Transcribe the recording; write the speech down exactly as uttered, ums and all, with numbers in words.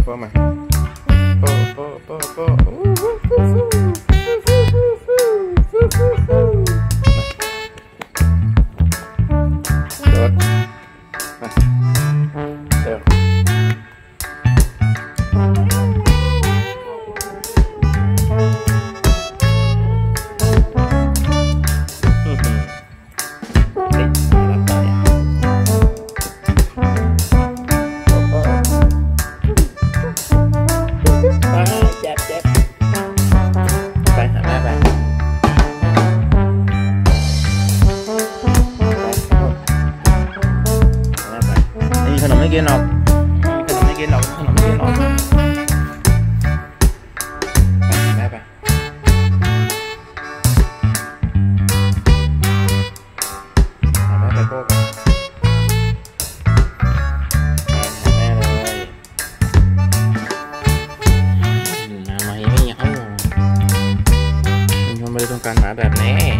โป้มาโป้โป้โป้โป้โดดมาเร็วขนมไม่กินหรอกขนมไม่กินหรอกขนมไม่กินหรอกไปแม่ไปแม่ไปโก้กันแม่เลยมาไม่ไม่เอาคุณไม่ได้ต้องการหมาแบบนี้